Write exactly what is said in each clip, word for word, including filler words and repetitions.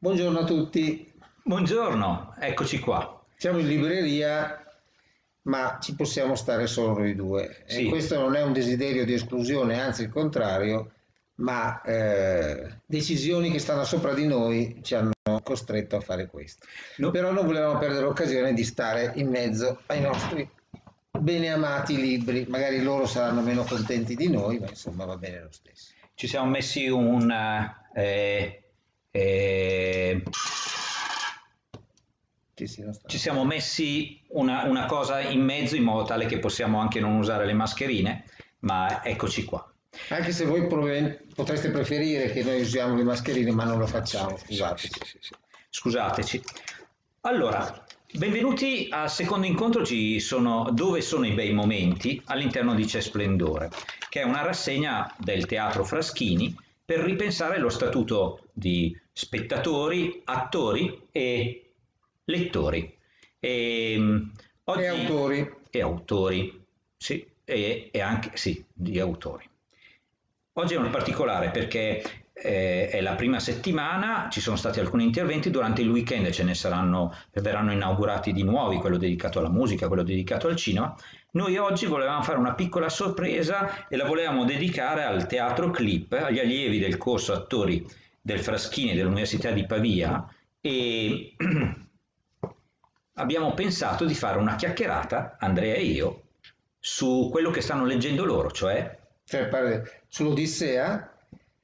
Buongiorno a tutti, Buongiorno, eccoci qua. siamo in libreria, ma ci possiamo stare solo noi due. E Sì, questo non è un desiderio di esclusione, anzi il contrario, ma eh, decisioni che stanno sopra di noi ci hanno costretto a fare questo. no- Però non volevamo perdere l'occasione di stare in mezzo ai nostri beneamati libri. Magari loro saranno meno contenti di noi, ma insomma va bene lo stesso. ci siamo messi un... eh, eh, Sì, sì, non ci stanno. siamo messi una, una cosa in mezzo in modo tale che possiamo anche non usare le mascherine, ma eccoci qua. Anche se voi probabilmente potreste preferire che noi usiamo le mascherine, ma non lo Sì, facciamo, sì, sì, scusateci. sì, sì. Scusateci. Allora, benvenuti al secondo incontro, ci sono Dove sono i bei momenti all'interno di C'è Splendore, che è una rassegna del Teatro Fraschini per ripensare lo statuto di spettatori, attori e lettori. E, mh, E oggi autori, e autori, sì, e, e anche sì, di autori. Oggi è un particolare perché eh, è la prima settimana, ci sono stati alcuni interventi, durante il weekend ce ne saranno, verranno inaugurati di nuovi, quello dedicato alla musica, quello dedicato al cinema. Noi oggi volevamo fare una piccola sorpresa e la volevamo dedicare al Teatro Clip, agli allievi del corso attori del Fraschini dell'Università di Pavia e abbiamo pensato di fare una chiacchierata, Andrea e io, su quello che stanno leggendo loro, cioè cioè pare- sull'Odissea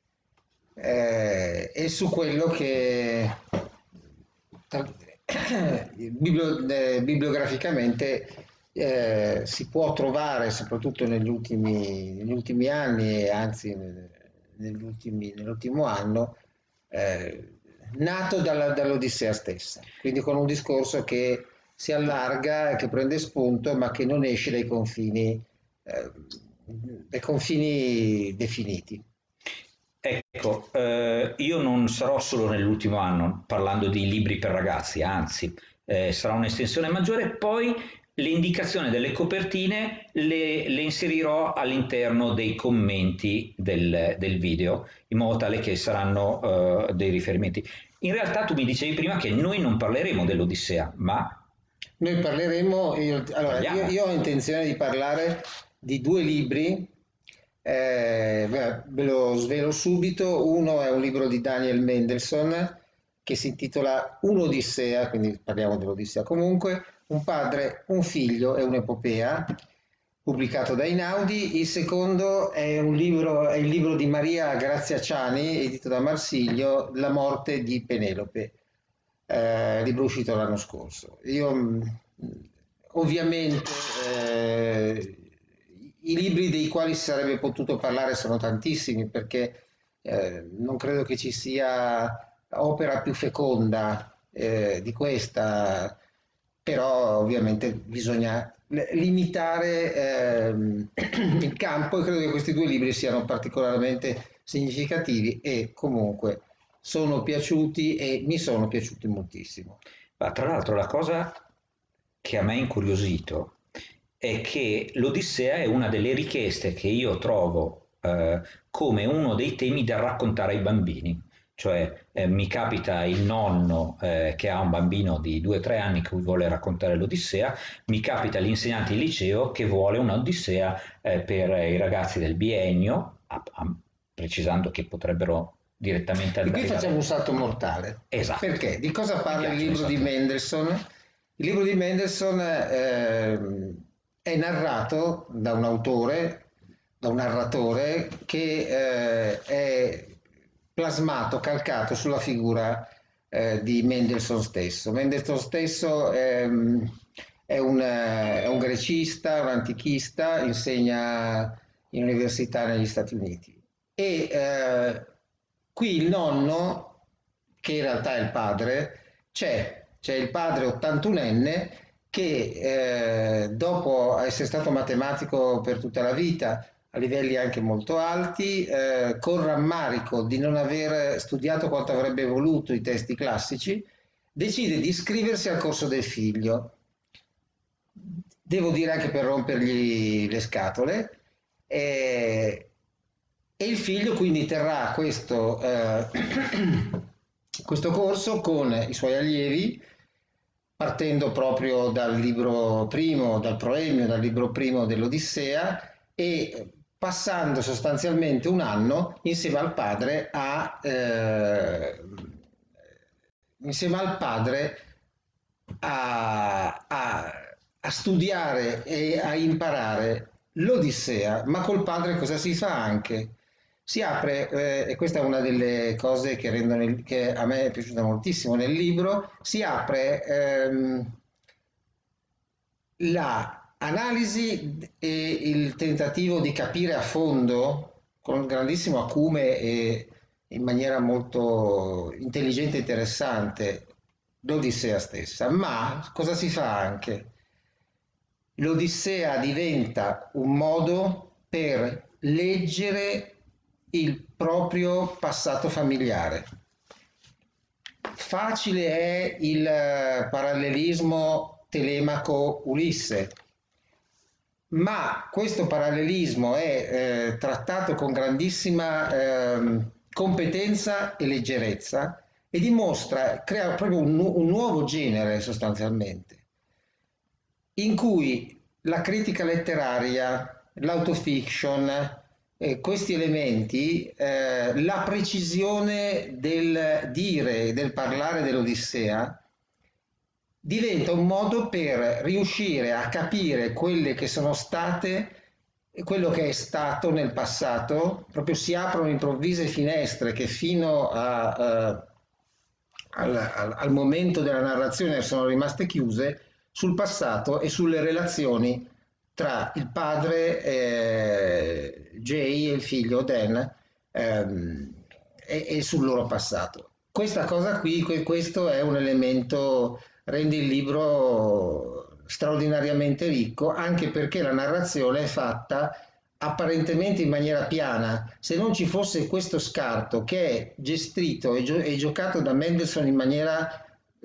eh, e su quello che tra- biblio- eh, bibliograficamente eh, si può trovare, soprattutto negli ultimi, negli ultimi anni, e anzi negli ultimi- nell'ultimo anno, eh, nato dalla- dall'Odissea stessa, quindi con un discorso che si allarga, che prende spunto, ma che non esce dai confini, eh, dai confini definiti. ecco, eh, io non sarò solo nell'ultimo anno parlando di libri per ragazzi, anzi, eh, sarà un'estensione maggiore, poi le indicazioni delle copertine le, le inserirò all'interno dei commenti del, del video, in modo tale che saranno eh, dei riferimenti. In realtà tu mi dicevi prima che noi non parleremo dell'Odissea, ma Noi parleremo, io, allora, io, parliamo. io ho intenzione di parlare di due libri, eh, ve ve lo svelo subito. Uno è un libro di Daniel Mendelssohn che si intitola Un'Odissea, quindi parliamo dell'Odissea comunque, un padre, un figlio e un'epopea, pubblicato da Einaudi. Il secondo è un libro, è il libro di Maria Grazia Ciani, edito da Marsilio, La morte di Penelope, eh, libro uscito l'anno scorso. Io mh, ovviamente eh, i libri dei quali si sarebbe potuto parlare sono tantissimi, perché eh, non credo che ci sia opera più feconda eh, di questa, però ovviamente bisogna limitare ehm, il campo, e credo che questi due libri siano particolarmente significativi e comunque sono piaciuti e mi sono piaciuti moltissimo. Ma tra l'altro la cosa che a me ha incuriosito è che l'Odissea è una delle richieste che io trovo eh, come uno dei temi da raccontare ai bambini. Cioè eh, mi capita il nonno eh, che ha un bambino di due o tre anni che vuole raccontare l'Odissea, mi capita l'insegnante di liceo che vuole un'Odissea eh, per i ragazzi del biennio, a- a- precisando che potrebbero direttamente E qui facciamo arrivare. un salto mortale. Esatto, Perché? Di cosa mi parla il piacciono i libro di salti mortali. Mendelssohn? Il libro di Mendelssohn ehm, è narrato da un autore, da un narratore che eh, è plasmato, calcato sulla figura eh, di Mendelssohn stesso. Mendelssohn stesso ehm, è un, eh, è un grecista, un antichista, insegna in università negli Stati Uniti. E eh, qui il nonno, che in realtà è il padre, c'è, c'è il padre ottantunenne che eh, dopo essere stato matematico per tutta la vita, a livelli anche molto alti, eh, con rammarico di non aver studiato quanto avrebbe voluto i testi classici, decide di iscriversi al corso del figlio. Devo dire anche per rompergli le scatole. E, e il figlio quindi terrà questo, eh, questo corso con i suoi allievi, partendo proprio dal libro primo, dal proemio, dal libro primo dell'Odissea e passando sostanzialmente un anno insieme al padre a, eh, insieme al padre a, a, a studiare e a imparare l'Odissea, ma col padre cosa si fa anche? Si apre, eh, e questa è una delle cose che, rendono il, che a me è piaciuta moltissimo nel libro, si apre ehm, la analisi e il tentativo di capire a fondo, con grandissimo acume e in maniera molto intelligente e interessante, l'Odissea stessa. Ma cosa si fa anche? L'Odissea diventa un modo per leggere il proprio passato familiare. Facile è il parallelismo Telemaco-Ulisse, ma questo parallelismo è eh, trattato con grandissima eh, competenza e leggerezza e dimostra, crea proprio un, un nuovo genere sostanzialmente, in cui la critica letteraria, l'autofiction, eh, questi elementi, eh, la precisione del dire, del parlare dell'Odissea, diventa un modo per riuscire a capire quelle che sono state e quello che è stato nel passato. Proprio si aprono improvvise finestre che fino a, uh, al, al, al momento della narrazione sono rimaste chiuse sul passato e sulle relazioni tra il padre eh, Jay e il figlio Dan ehm, e, e sul loro passato. Questa cosa qui, questo è un elemento, rende il libro straordinariamente ricco, anche perché la narrazione è fatta apparentemente in maniera piana. Se non ci fosse questo scarto che è gestito e, gio- e giocato da Mendelssohn in maniera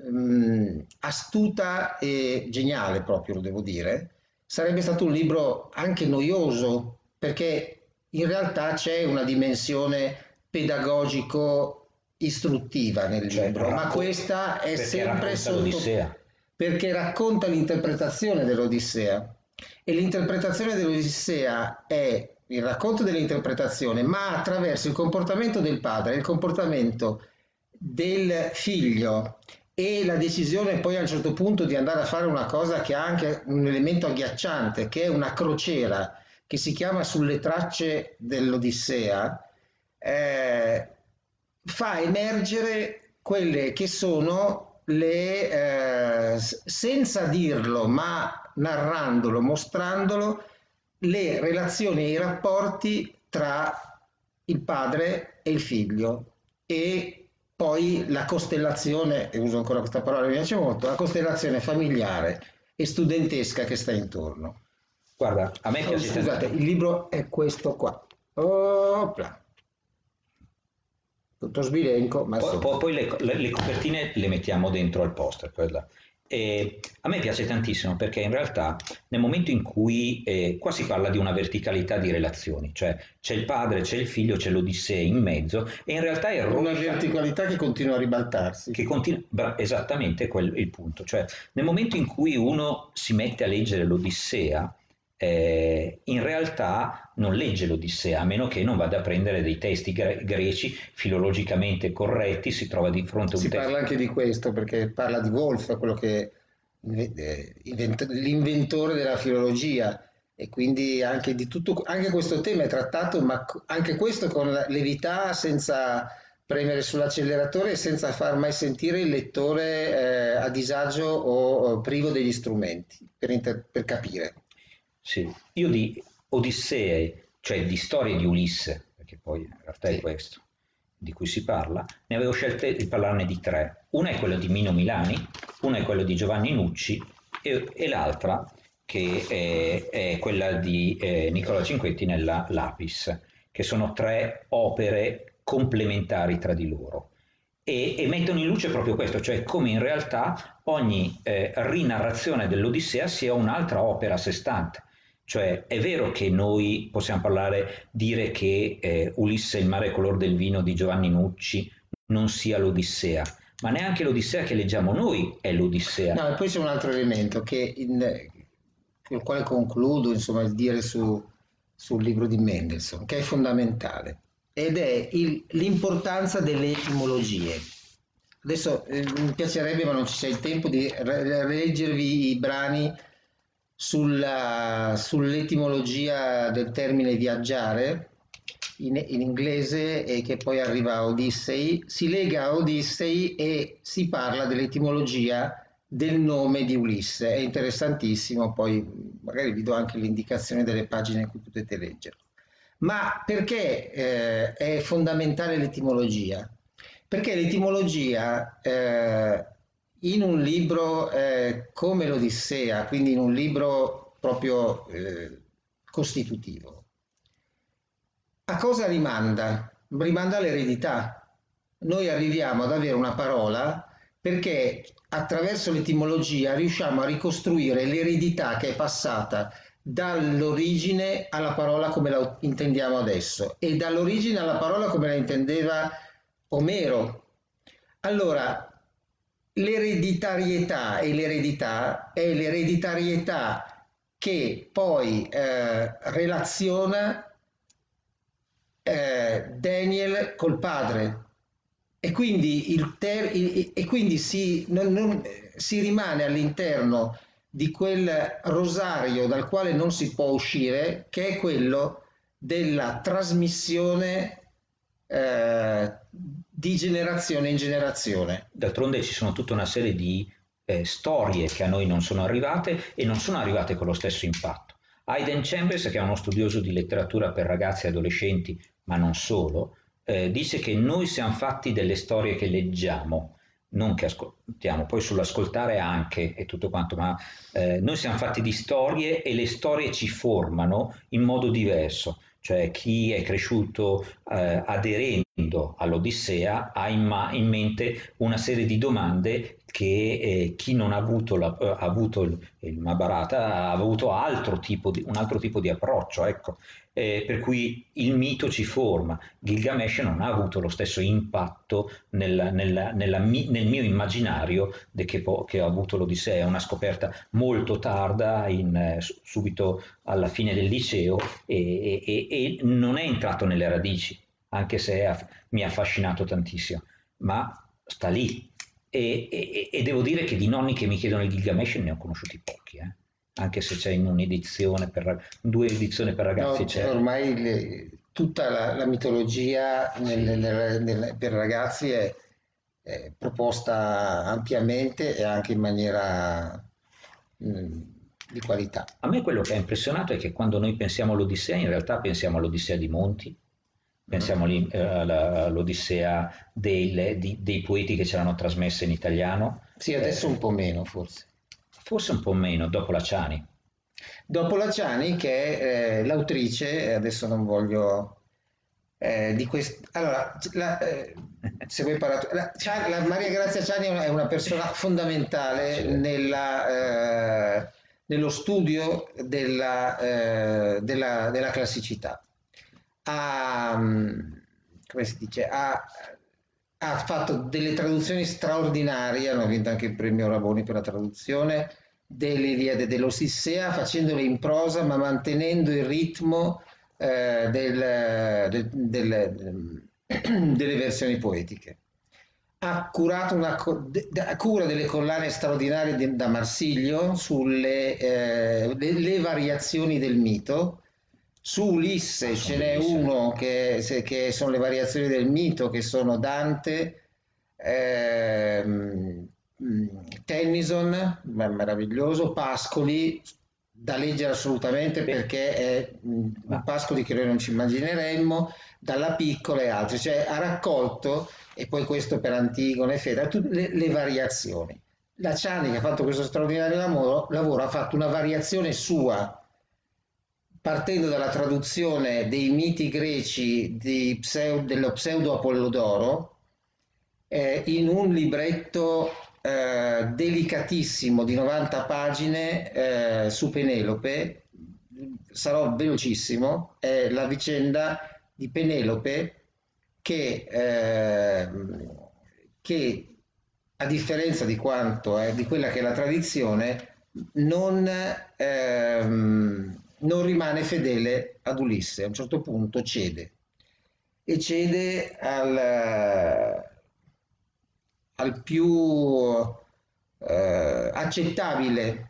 um, astuta e geniale, proprio lo devo dire, sarebbe stato un libro anche noioso, perché in realtà c'è una dimensione pedagogico istruttiva nel Cioè, libro, ma racco- questa è perché sempre racconta sotto, l'Odissea. perché racconta l'interpretazione dell'Odissea e l'interpretazione dell'Odissea è il racconto dell'interpretazione, ma attraverso il comportamento del padre, il comportamento del figlio e la decisione poi a un certo punto di andare a fare una cosa che ha anche un elemento agghiacciante, che è una crociera che si chiama Sulle tracce dell'Odissea, eh, fa emergere quelle che sono le, eh, senza dirlo, ma narrandolo, mostrandolo, le relazioni e i rapporti tra il padre e il figlio e poi la costellazione, e uso ancora questa parola, mi piace molto, la costellazione familiare e studentesca che sta intorno. Guarda, a me Oh, piace scusate, tanto. il libro è questo qua. Opla. Tutto sbilenco, ma Poi, insomma. poi- poi le, le- le copertine le mettiamo dentro al poster, quella. E a me piace tantissimo perché in realtà nel momento in cui eh, qua si parla di una verticalità di relazioni, cioè c'è il padre, c'è il figlio, c'è l'Odissea in mezzo e in realtà è Una rovesciato- verticalità che continua a ribaltarsi. che continua, bra- esattamente quel il punto, cioè nel momento in cui uno si mette a leggere l'Odissea, eh, in realtà non legge l'Odissea, a meno che non vada a prendere dei testi gre- greci filologicamente corretti, si trova di fronte a un Si testo. parla anche di questo perché parla di Wolff, quello che eh, invent- l'inventore della filologia, e quindi anche di tutto, anche questo tema è trattato, ma co- anche questo con la levità, senza premere sull'acceleratore e senza far mai sentire il lettore eh, a disagio o, o privo degli strumenti per, inter- per capire. Sì, io di Odissee, cioè di storie di Ulisse, perché poi in realtà è Sì. questo di cui si parla, ne avevo scelte di parlarne di tre. Una è quella di Mino Milani, una è quella di Giovanni Nucci e, e l'altra che è, è quella di eh, Nicola Cinquetti nella Lapis, che sono tre opere complementari tra di loro. E, e mettono in luce proprio questo, cioè come in realtà ogni eh, rinarrazione dell'Odissea sia un'altra opera a sé stante. Cioè è vero che noi possiamo parlare, dire che eh, Ulisse il mare color del vino di Giovanni Nucci non sia l'Odissea, ma neanche l'Odissea che leggiamo noi è l'Odissea. No, e poi c'è un altro elemento che in, con il quale concludo, insomma, il dire su, sul libro di Mendelssohn, che è fondamentale, ed è il- l'importanza delle etimologie. Adesso eh, mi piacerebbe, ma non ci c'è il tempo, di re- leggervi i brani sulla- sull'etimologia del termine viaggiare in, in inglese, e che poi arriva a Odyssey. Si lega a Odyssey e si parla dell'etimologia del nome di Ulisse. È interessantissimo, poi magari vi do anche l'indicazione delle pagine in cui potete leggerlo. Ma perché eh, è fondamentale l'etimologia? Perché l'etimologia eh, in un libro eh, come l'Odissea, quindi in un libro proprio eh, costitutivo, a cosa rimanda? Rimanda all'eredità. Noi arriviamo ad avere una parola perché attraverso l'etimologia riusciamo a ricostruire l'eredità che è passata dall'origine alla parola come la intendiamo adesso, e dall'origine alla parola come la intendeva Omero. Allora, l'ereditarietà e l'eredità è l'ereditarietà che poi eh, relaziona eh, Daniel col padre, e quindi, il ter- il- e quindi si, non- non- si rimane all'interno di quel rosario dal quale non si può uscire, che è quello della trasmissione eh, di generazione in generazione. D'altronde ci sono tutta una serie di eh, storie che a noi non sono arrivate e non sono arrivate con lo stesso impatto. Hayden Chambers, che è uno studioso di letteratura per ragazzi e adolescenti, ma non solo, eh, dice che noi siamo fatti delle storie che leggiamo, non che ascoltiamo, poi sull'ascoltare anche e tutto quanto, ma eh, noi siamo fatti di storie e le storie ci formano in modo diverso. Cioè chi è cresciuto eh, aderendo all'Odissea ha in, ma- in mente una serie di domande che eh, chi non ha avuto, la, eh, ha avuto il, il Mahabharata ha avuto altro tipo di, un altro tipo di approccio, ecco. Eh, per cui il mito ci forma. Gilgamesh non ha avuto lo stesso impatto nel, nel, nella, nel mio immaginario che, che ha avuto l'Odissea. È una scoperta molto tarda, in, eh, subito alla fine del liceo, e, e, e non è entrato nelle radici, anche se ha, mi ha affascinato tantissimo, ma sta lì. E, e, e devo dire che di nonni che mi chiedono il Gilgamesh ne ho conosciuti pochi, eh? Anche se c'è in un'edizione per due edizioni per ragazzi, No, c'è. ormai le, tutta la, la mitologia nel, nel, nel, per ragazzi è, è proposta ampiamente e anche in maniera mh, di qualità. A me quello che ha impressionato è che quando noi pensiamo all'Odissea, in realtà pensiamo all'Odissea di Monti, pensiamo mm. all'Odissea dei, dei poeti che ce l'hanno trasmessa in italiano. Sì, adesso eh, un po' meno forse. Forse un po' meno, dopo la Ciani. Dopo la Ciani, che è eh, l'autrice, adesso non voglio... Eh, di quest... Allora, la, eh, se vuoi parlare... La, la Maria Grazia Ciani è una persona fondamentale sì. nella... Eh, nello studio della, eh, della, della classicità. Ha, come si dice, ha, ha fatto delle traduzioni straordinarie, hanno vinto anche il premio Raboni per la traduzione dell'Iliade e dell'Odissea, facendole in prosa ma mantenendo il ritmo eh, del, del, del, delle versioni poetiche. Ha curato una cura delle collane straordinarie di, da Marsilio sulle eh, le, le variazioni del mito. Su Ulisse ah, ce n'è uno che, se, che sono le variazioni del mito, che sono Dante, ehm, Tennyson, meraviglioso, Pascoli, da leggere assolutamente perché è un Pascoli che noi non ci immagineremmo, Dalla Piccola e altri, cioè ha raccolto, e poi questo per Antigone e Fedra, tutte le, le variazioni. La Ciani, che ha fatto questo straordinario lavoro, lavoro, ha fatto una variazione sua, partendo dalla traduzione dei miti greci di pseudo, dello pseudo Apollodoro, eh, in un libretto eh, delicatissimo di novanta pagine eh, su Penelope. Sarò velocissimo. È la vicenda di Penelope che eh, che, a differenza di quanto è di quella che è la tradizione, non, ehm, non rimane fedele ad Ulisse. A un certo punto cede e cede al, al più eh, accettabile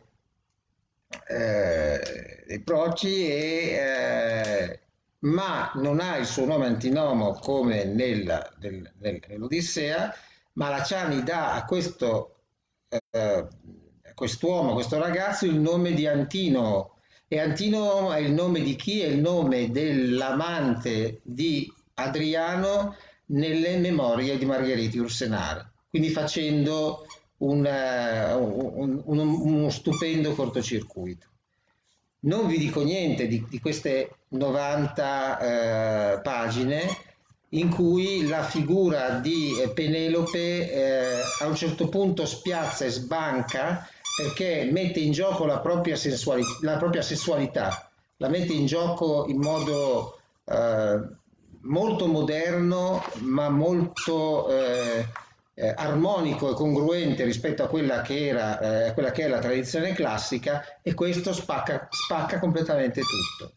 eh, dei proci, e, eh, ma non ha il suo nome antinomo come nella, del, del, nell'Odissea, ma la Ciani dà a questo eh, quest'uomo, a questo ragazzo, il nome di Antino. E Antino è il nome di chi? È il nome dell'amante di Adriano nelle memorie di Margheriti Ursenaro, quindi facendo un, un, un, uno stupendo cortocircuito. Non vi dico niente di, di queste novanta eh, pagine in cui la figura di Penelope eh, a un certo punto spiazza e sbanca, perché mette in gioco la propria, sensualità, la propria sessualità, la mette in gioco in modo eh, molto moderno, ma molto eh, eh, armonico e congruente rispetto a quella che era eh, quella che è la tradizione classica, e questo spacca, spacca completamente tutto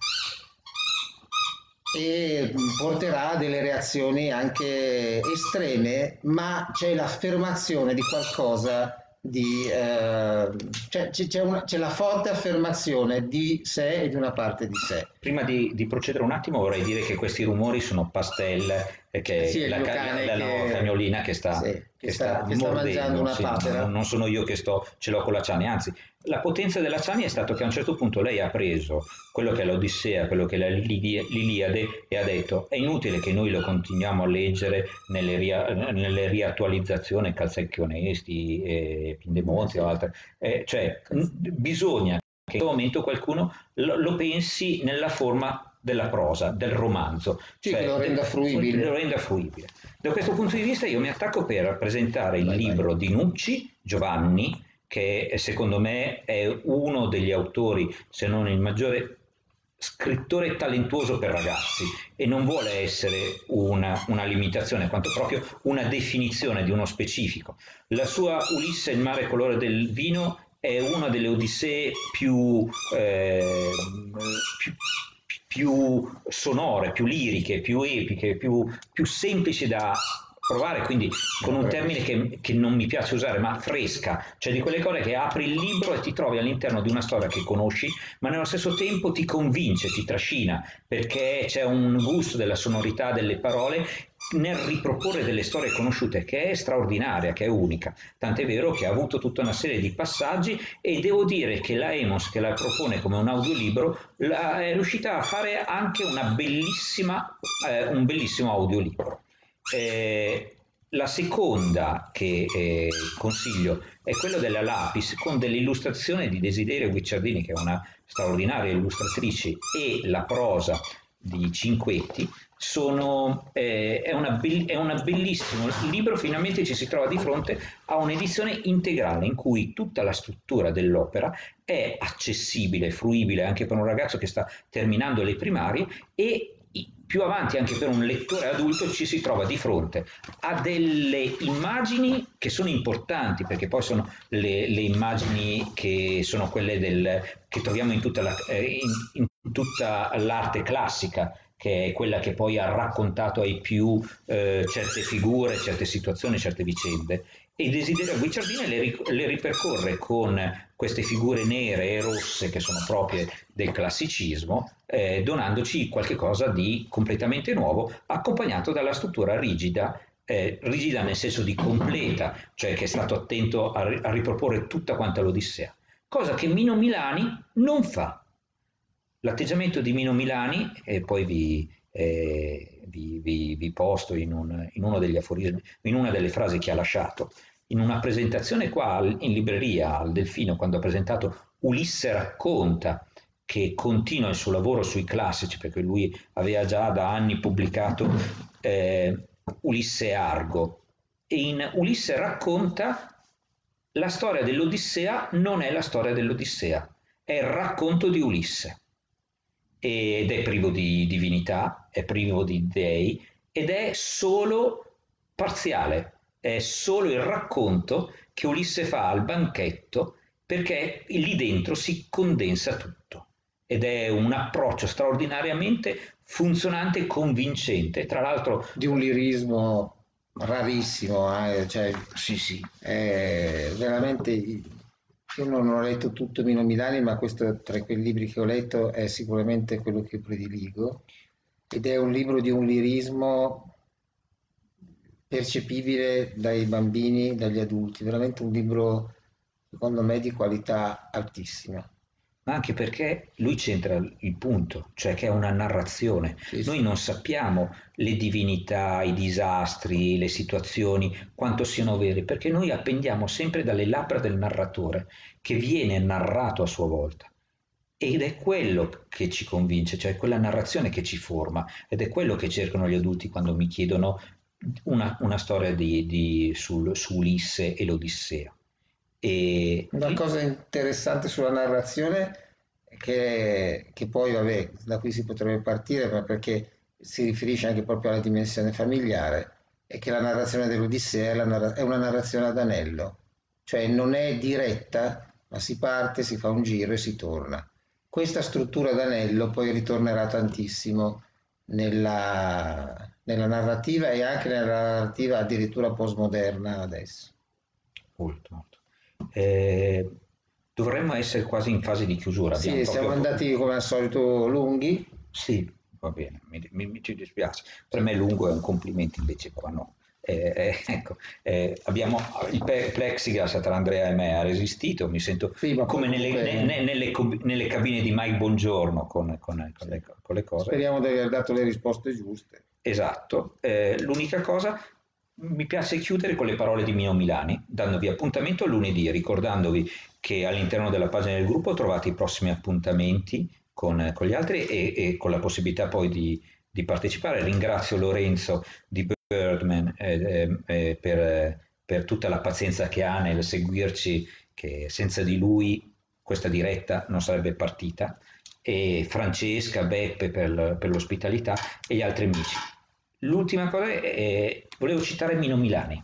e porterà a delle reazioni anche estreme, ma c'è l'affermazione di qualcosa di eh, cioè, c'è, una, c'è la forte affermazione di sé e di una parte di sé. Prima di, di procedere un attimo vorrei dire che questi rumori sono Pastel, eh, che Sì, è la, cane la, la che, cagnolina che sta, sì, che che sta, sta, che sta mangiando una sì, papera. non, non sono io che sto, ce l'ho con la Ciani, anzi la potenza della Ciani è stato che a un certo punto lei ha preso quello che è l'Odissea, quello che è l'Iliade, e ha detto è inutile che noi lo continuiamo a leggere nelle, ria, nelle riattualizzazioni Calzecchionesti, eh, Pindemonti o altre, eh, cioè bisogna che in questo momento qualcuno lo, lo pensi nella forma della prosa, del romanzo, sì, cioè che lo renda fruibile. Lo renda fruibile. Da questo punto di vista io mi attacco per rappresentare il vai, libro vai. di Nucci, Giovanni, che secondo me è uno degli autori, se non il maggiore scrittore talentuoso per ragazzi, e non vuole essere una, una limitazione, quanto proprio una definizione di uno specifico. La sua Ulisse, il mare colore del vino, è una delle odissee più, eh, più, più sonore, più liriche, più epiche, più, più semplici da provare, quindi con un termine che, che non mi piace usare, ma fresca, cioè di quelle cose che apri il libro e ti trovi all'interno di una storia che conosci, ma nello stesso tempo ti convince, ti trascina, perché c'è un gusto della sonorità delle parole nel riproporre delle storie conosciute che è straordinaria, che è unica, tant'è vero che ha avuto tutta una serie di passaggi, e devo dire che la Emos, che la propone come un audiolibro, la, è riuscita a fare anche una bellissima, eh, un bellissimo audiolibro. Eh, la seconda che eh, consiglio è quella della Lapis, con delle illustrazioni di Desiderio Guicciardini, che è una straordinaria illustratrice, e la prosa di Cinquetti. Sono, eh, è, una be- è una bellissimo libro, finalmente ci si trova di fronte a un'edizione integrale in cui tutta la struttura dell'opera è accessibile, fruibile anche per un ragazzo che sta terminando le primarie, e più avanti anche per un lettore adulto ci si trova di fronte a delle immagini che sono importanti, perché poi sono le, le immagini che sono quelle del, che troviamo in tutta, la, eh, in, in tutta l'arte classica, che è quella che poi ha raccontato ai più eh, certe figure, certe situazioni, certe vicende. E Desiderio Guicciardini le, le ripercorre con queste figure nere e rosse che sono proprie del classicismo, eh, donandoci qualche cosa di completamente nuovo, accompagnato dalla struttura rigida, eh, rigida nel senso di completa, cioè che è stato attento a, a riproporre tutta quanta l'Odissea, cosa che Mino Milani non fa. L'atteggiamento di Mino Milani, e poi vi, eh, vi, vi, vi posto in, un, in uno degli aforismi, in una delle frasi che ha lasciato, in una presentazione qua in libreria al Delfino, quando ha presentato Ulisse racconta, che continua il suo lavoro sui classici, perché lui aveva già da anni pubblicato eh, Ulisse Argo, e in Ulisse racconta la storia dell'Odissea non è la storia dell'Odissea, è il racconto di Ulisse, ed è privo di divinità, è privo di dei, ed è solo parziale, è solo il racconto che Ulisse fa al banchetto, perché lì dentro si condensa tutto ed è un approccio straordinariamente funzionante e convincente. Tra l'altro, Di un lirismo rarissimo, eh, cioè, sì, sì, è veramente, io non ho letto tutto Mino Milani, ma questo tra quei libri che ho letto è sicuramente quello che prediligo, ed è un libro di un lirismo percepibile dai bambini, dagli adulti, veramente un libro secondo me di qualità altissima. ma anche perché lui c'entra il punto, cioè che è una narrazione. Sì, Noi sì. non sappiamo le divinità, i disastri, le situazioni, quanto siano vere, perché noi appendiamo sempre dalle labbra del narratore, che viene narrato a sua volta. Ed è quello che ci convince, cioè quella narrazione che ci forma, ed è quello che cercano gli adulti quando mi chiedono una, una storia di, di, sul, su Ulisse e l'Odissea. E Una cosa interessante sulla narrazione è che, che poi, vabbè, da qui si potrebbe partire, ma perché si riferisce anche proprio alla dimensione familiare, è che la narrazione dell'Odissea è, la narra- è una narrazione ad anello, cioè non è diretta, ma si parte, si fa un giro e si torna. Questa struttura d'anello poi ritornerà tantissimo nella, nella narrativa e anche nella narrativa addirittura postmoderna adesso. molto, molto. Eh, dovremmo essere quasi in fase di chiusura, abbiamo Sì, siamo proprio... andati come al solito lunghi. Sì, va bene, mi, mi- mi ci dispiace. Per me lungo è un complimento, invece qua no. Eh, eh, ecco, eh, abbiamo il pe- plexiglass tra Andrea e me ha resistito, mi sento Sì, ma poi come nelle, ne- comunque ne- nelle co- nelle cabine di Mike Bongiorno con, con- con sì. le, con le cose. Speriamo di aver dato le risposte giuste. Esatto. Eh, l'unica cosa, mi piace chiudere con le parole di Mino Milani, dandovi appuntamento a lunedì, ricordandovi che all'interno della pagina del gruppo trovate i prossimi appuntamenti con, con gli altri e, e con la possibilità poi di, di partecipare. Ringrazio Lorenzo di Birdman eh, eh, per, per tutta la pazienza che ha nel seguirci, che senza di lui questa diretta non sarebbe partita, e Francesca, Beppe per, per l'ospitalità e gli altri amici. L'ultima cosa è, volevo citare Mino Milani,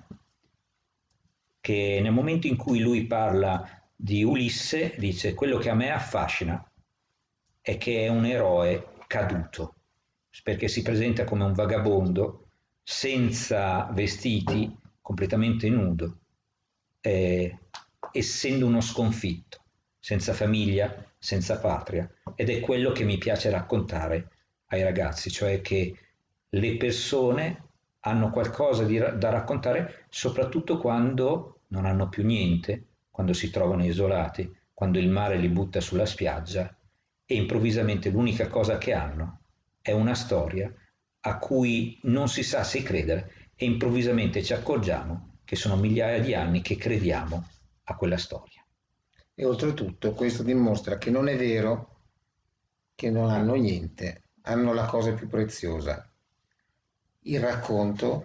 che nel momento in cui lui parla di Ulisse dice: quello che a me affascina è che è un eroe caduto, perché si presenta come un vagabondo senza vestiti, completamente nudo, eh, essendo uno sconfitto, senza famiglia, senza patria, ed è quello che mi piace raccontare ai ragazzi, cioè che le persone hanno qualcosa di, da raccontare, soprattutto quando non hanno più niente, quando si trovano isolati, quando il mare li butta sulla spiaggia e improvvisamente l'unica cosa che hanno è una storia a cui non si sa se credere e improvvisamente ci accorgiamo che sono migliaia di anni che crediamo a quella storia. E oltretutto questo dimostra che non è vero che non hanno niente, hanno la cosa più preziosa, il racconto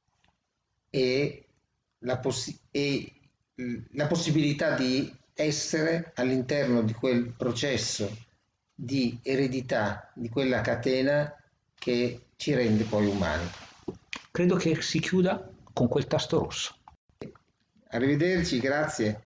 e la, possi- e la possibilità di essere all'interno di quel processo di eredità, di quella catena che ci rende poi umani. Credo che si chiuda con quel tasto rosso. Arrivederci, grazie.